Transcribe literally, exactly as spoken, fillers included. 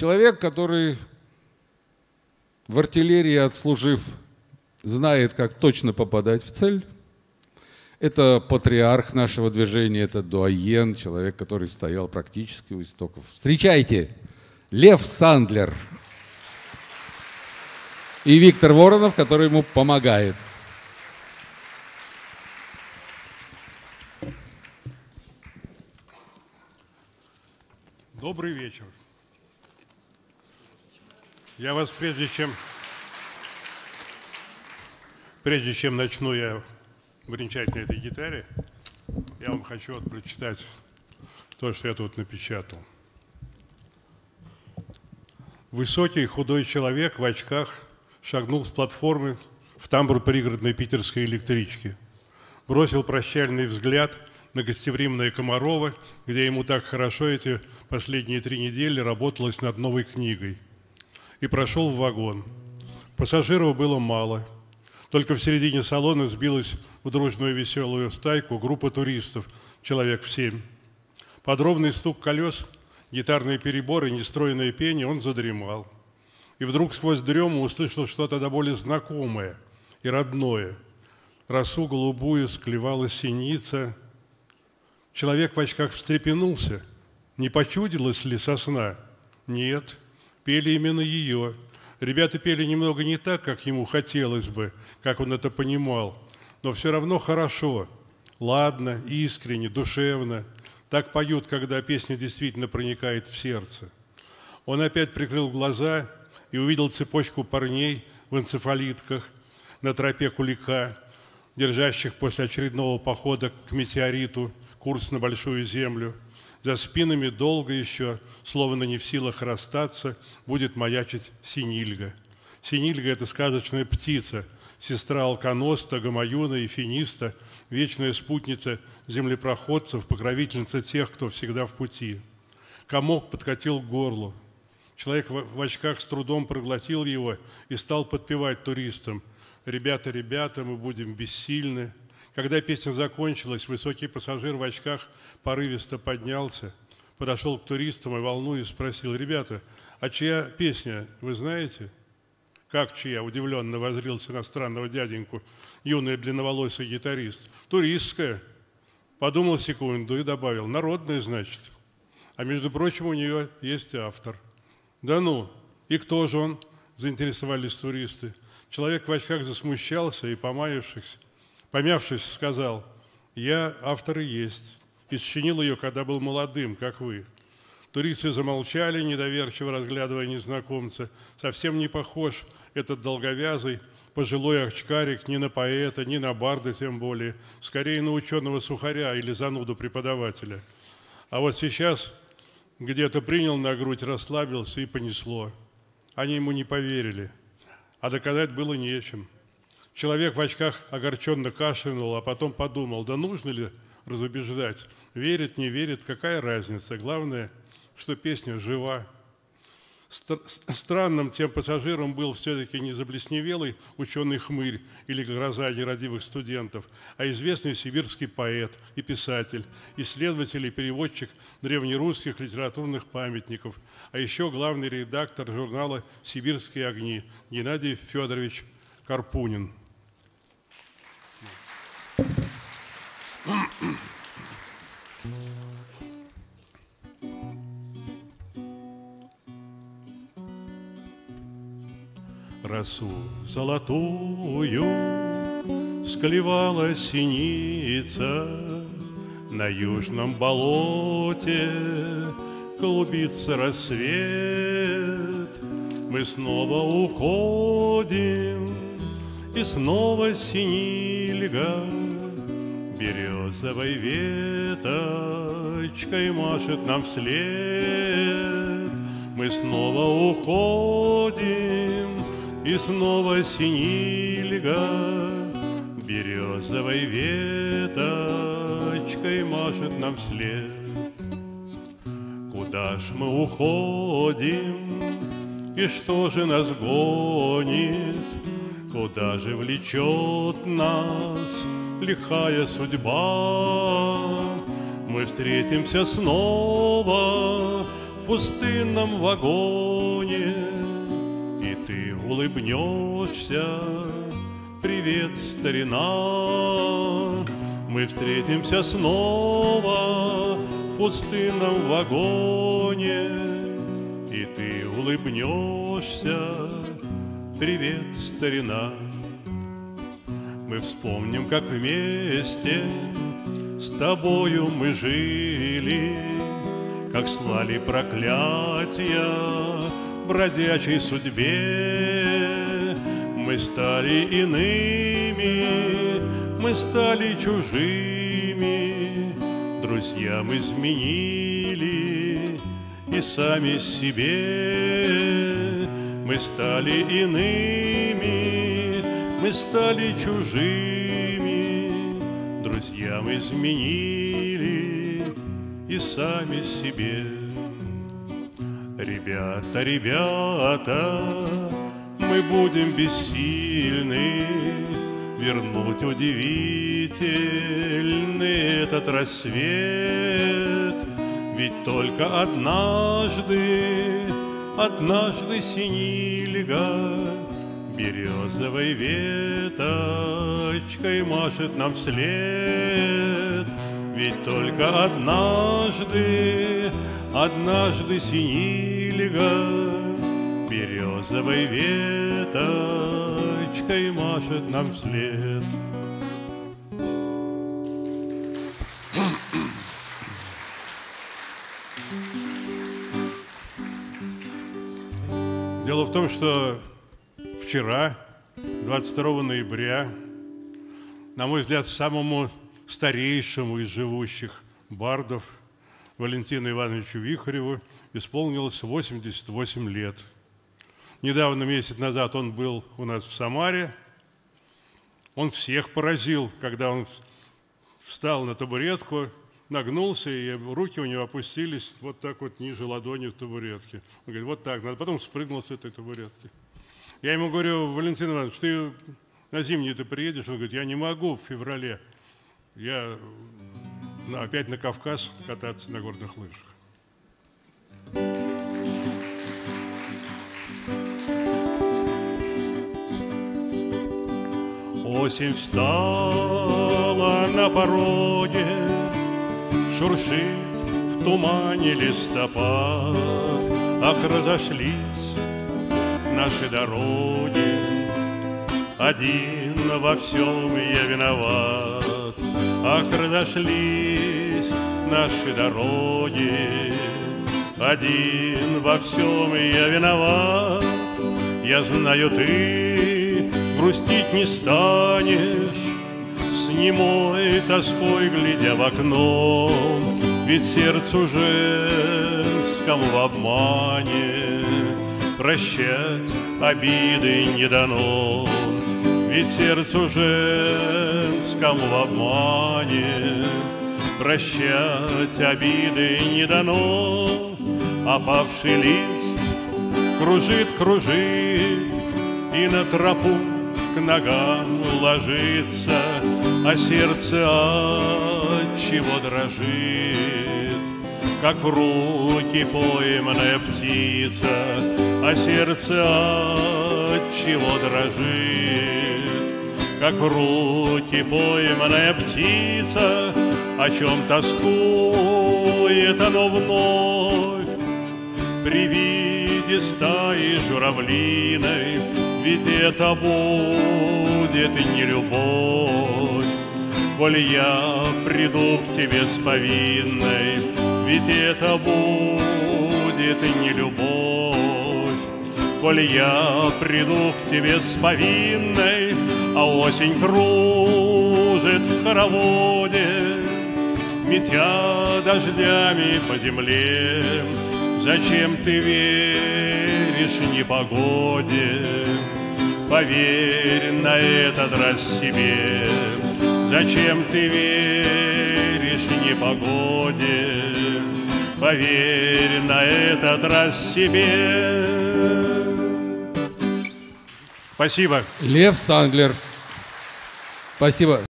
Человек, который в артиллерии отслужив, знает, как точно попадать в цель. Это патриарх нашего движения, это дуаен, человек, который стоял практически у истоков. Встречайте, Лев Сандлер и Виктор Воронов, который ему помогает. Добрый вечер. Я вас, прежде чем, прежде чем начну я бренчать на этой гитаре, я вам хочу вот прочитать то, что я тут напечатал. Высокий худой человек в очках шагнул с платформы в тамбур пригородной питерской электрички. Бросил прощальный взгляд на гостеприимное Комарова, где ему так хорошо эти последние три недели работалось над новой книгой. И прошел в вагон. Пассажиров было мало. Только в середине салона сбилась в дружную веселую стайку группа туристов, человек в семь. Под ровный стук колес, гитарные переборы, нестройное пение он задремал. И вдруг сквозь дрему услышал что-то до боли знакомое и родное. Росу голубую склевала синица. Человек в очках встрепенулся. Не почудилось ли со сна? Нет, пели именно ее. Ребята пели немного не так, как ему хотелось бы, как он это понимал, но все равно хорошо, ладно, искренне, душевно. Так поют, когда песня действительно проникает в сердце. Он опять прикрыл глаза и увидел цепочку парней в энцефалитках на тропе Кулика, держащих после очередного похода к метеориту курс на Большую Землю. За спинами долго еще, словно не в силах расстаться, будет маячить Синильга. Синильга – это сказочная птица, сестра алконоста, гамаюна и финиста, вечная спутница землепроходцев, покровительница тех, кто всегда в пути. Комок подкатил к горлу. Человек в очках с трудом проглотил его и стал подпевать туристам: «Ребята, ребята, мы будем бессильны». Когда песня закончилась, высокий пассажир в очках порывисто поднялся, подошел к туристам и, волнуясь, спросил: «Ребята, а чья песня, вы знаете?» «Как чья?» – удивленно воззрился на странного дяденьку юный длинноволосый гитарист. «Туристская». Подумал секунду и добавил: «Народная, значит. А между прочим, у нее есть автор». «Да ну, и кто же он?» – заинтересовались туристы. Человек в очках засмущался и, помаявшись, помявшись, сказал: «Я автор и есть. И сочинил ее, когда был молодым, как вы». Туристы замолчали, недоверчиво разглядывая незнакомца. Совсем не похож этот долговязый пожилой очкарик ни на поэта, ни на барда тем более, скорее на ученого-сухаря или зануду преподавателя. А вот сейчас где-то принял на грудь, расслабился и понесло. Они ему не поверили, а доказать было нечем. Человек в очках огорченно кашлянул, а потом подумал: да нужно ли разубеждать? Верит, не верит, какая разница? Главное, что песня жива. Странным тем пассажиром был все-таки не заблесневелый ученый-хмырь или гроза нерадивых студентов, а известный сибирский поэт и писатель, исследователь и переводчик древнерусских литературных памятников, а еще главный редактор журнала «Сибирские огни» Геннадий Федорович Карпунин. Росу золотую склевала синица, на южном болоте клубится рассвет. Мы снова уходим, и снова синильга березовой веточкой машет нам вслед. Мы снова уходим, и снова синильга березовой веточкой машет нам вслед. Куда ж мы уходим, и что же нас гонит? Куда же влечет нас лихая судьба? Мы встретимся снова в пустынном вагоне, и ты улыбнешься: привет, старина. Мы встретимся снова в пустынном вагоне, и ты улыбнешься: привет, старина. Мы вспомним, как вместе с тобою мы жили, как слали проклятия бродячей судьбе. Мы стали иными, мы стали чужими, друзьям изменили и сами себе. Мы стали иными, мы стали чужими, друзьям изменили и сами себе. Ребята, ребята, мы будем бессильны вернуть удивительный этот рассвет. Ведь только однажды, однажды синильга березовой веточкой машет нам вслед. Ведь только однажды, однажды синильга березовой веточкой машет нам вслед. Дело в том, что вчера, двадцать второго ноября, на мой взгляд, самому старейшему из живущих бардов, Валентину Ивановичу Вихареву, исполнилось восемьдесят восемь лет. Недавно, месяц назад, он был у нас в Самаре. Он всех поразил, когда он встал на табуретку, нагнулся, и руки у него опустились вот так вот ниже ладони в табуретке. Он говорит: вот так надо. Потом спрыгнул с этой табуретки. Я ему говорю: Валентин Иванович, ты на зимний-то приедешь? Он говорит: я не могу в феврале. Я опять на Кавказ кататься на горных лыжах. Осень встала на пороге, шуршит в тумане листопад. Ах, разошлись наши дороги, один во всем я виноват. Ах, разошлись наши дороги, один во всем я виноват. Я знаю, ты грустить не станешь, с немой тоской глядя в окно. Ведь сердцу женскому в обмане прощать обиды не дано. Ведь сердцу женскому в обмане прощать обиды не дано. Опавший лист кружит, кружит и на тропу к ногам ложится, а сердце отчего дрожит, как в руки пойманная птица, а сердце отчего дрожит, как в руки пойманная птица. О чем тоскует оно вновь при виде стаи журавлиной? Ведь это будет не любовь, коль я приду к тебе с повинной. Ведь это будет не любовь, коль я приду к тебе с повинной. А осень кружит в хороводе, метя дождями по земле. Зачем ты веришь непогоде? Поверь на этот раз себе. Зачем ты веришь непогоде? Поверь на этот раз себе. Спасибо. Лев Сандлер. Спасибо.